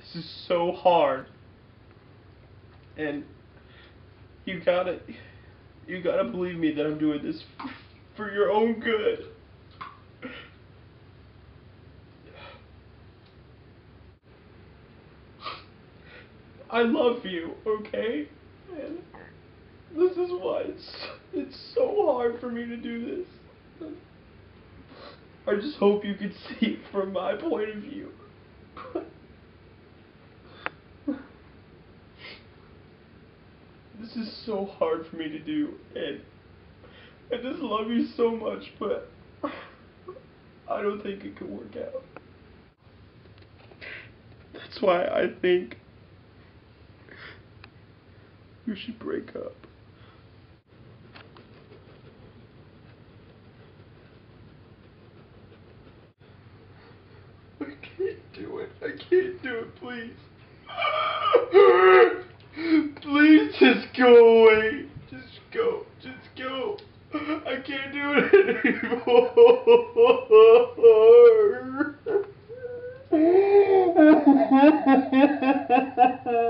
This is so hard. And you gotta believe me that I'm doing this for your own good. I love you, okay? And this is why it's so hard for me to do this. I just hope you can see it from my point of view. This is so hard for me to do, and I just love you so much, but I don't think it could work out. That's why I think you should break up. I can't do it. I can't do it, please. Please just go away. Just go. Just go. I can't do it anymore.